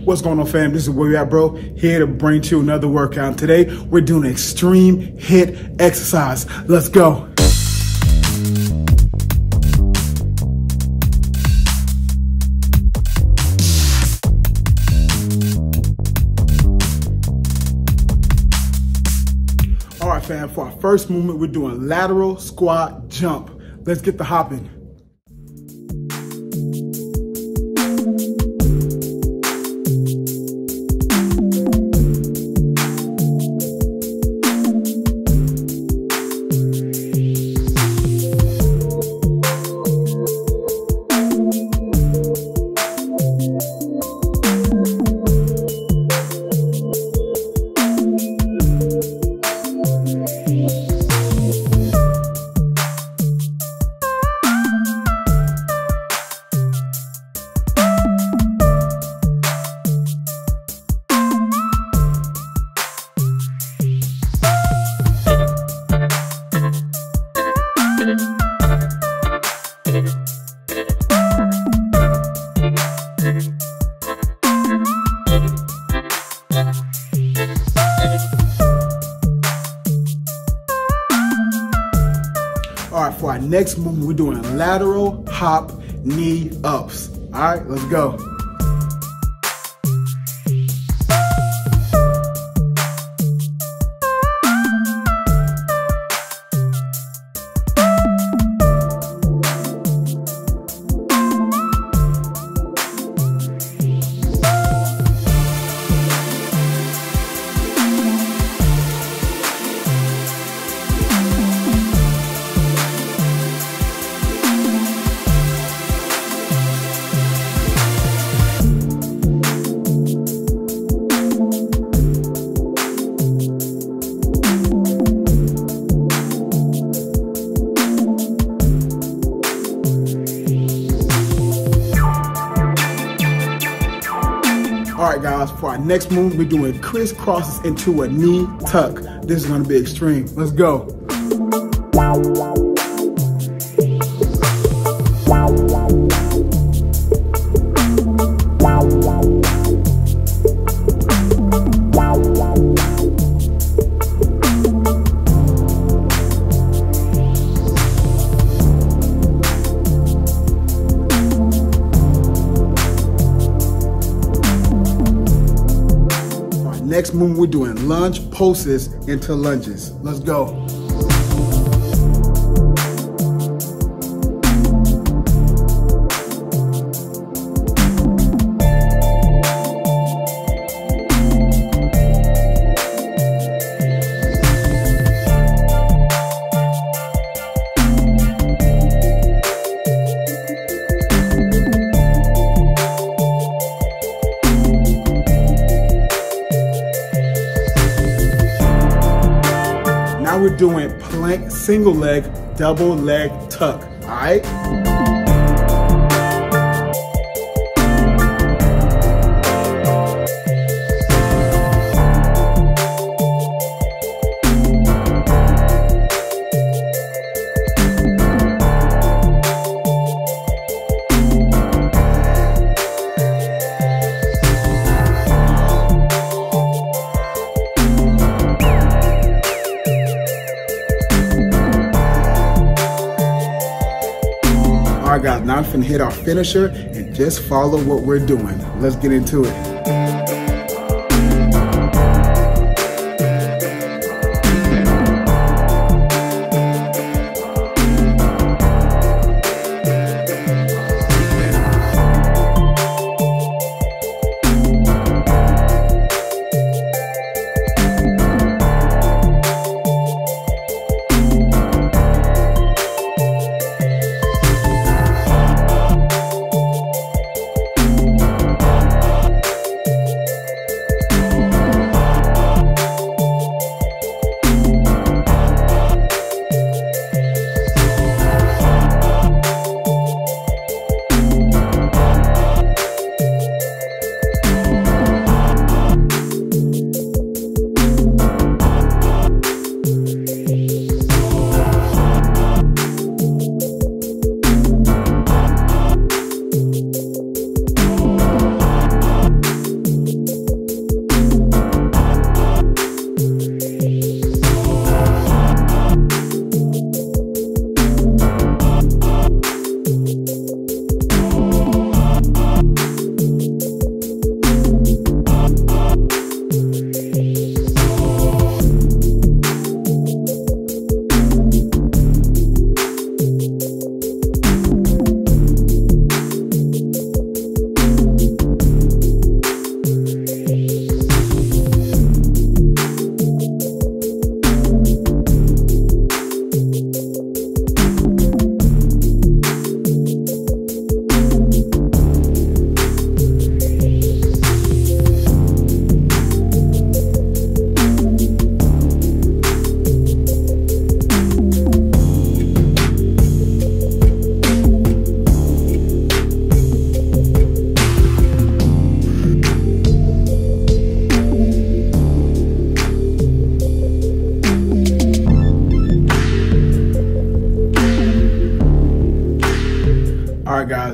What's going on, fam? This is where we at, bro. Here to bring to you another workout. Today, we're doing an extreme HIIT exercise. Let's go. All right, fam, for our first movement, we're doing lateral squat jump. Let's get the hopping. All right, for our next movement, we're doing lateral hop knee ups. All right, let's go. All right, guys, for our next move, we're doing crisscrosses into a knee tuck. This is gonna be extreme. Let's go. Next move, we're doing lunge pulses into lunges. Let's go. Now we're doing plank single leg, double leg tuck, all right? All right, guys, now I'm finna hit our finisher and just follow what we're doing. Let's get into it.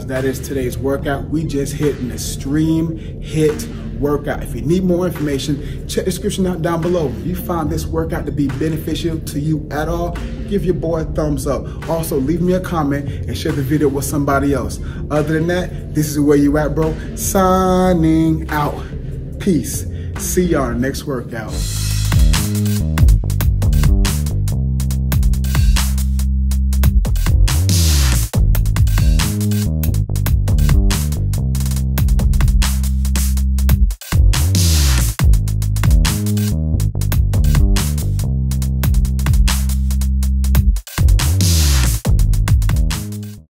guys, that is today's workout. We just hit an extreme HIIT workout. If you need more information, check the description out down below. If you find this workout to be beneficial to you at all, give your boy a thumbs up. Also, leave me a comment and share the video with somebody else. Other than that, this is where you at, bro. Signing out. Peace. See y'all in the next workout.